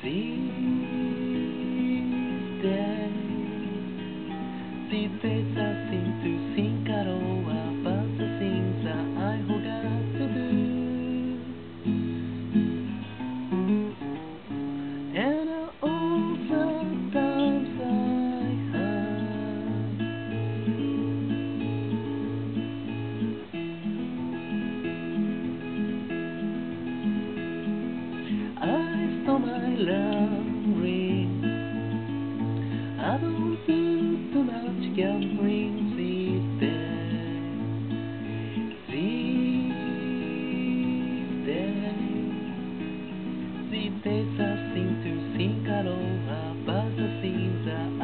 These days I seem to think at all about the things that I forgot to do. And all the times I had, I stole my love ring. I don't do too much gambling these days. These days I seem to think at all about the things that